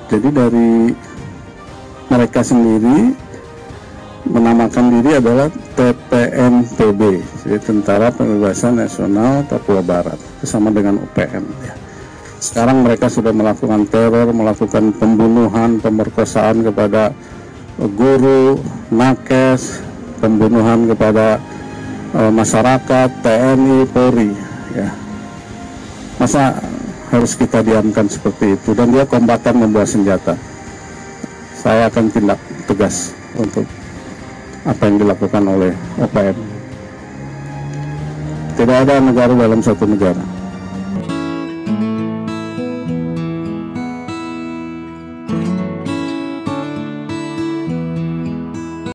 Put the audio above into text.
Jadi dari mereka sendiri menamakan diri adalah TPNPB, jadi Tentara Pembebasan Nasional Papua Barat, bersama dengan UPM. Sekarang mereka sudah melakukan teror, melakukan pembunuhan, pemerkosaan kepada guru, nakes, pembunuhan kepada masyarakat, TNI, Polri. Ya. Masa harus kita diamkan seperti itu? Dan dia kombatan membawa senjata. Saya akan tindak tegas untuk apa yang dilakukan oleh OPM. Tidak ada negara dalam satu negara.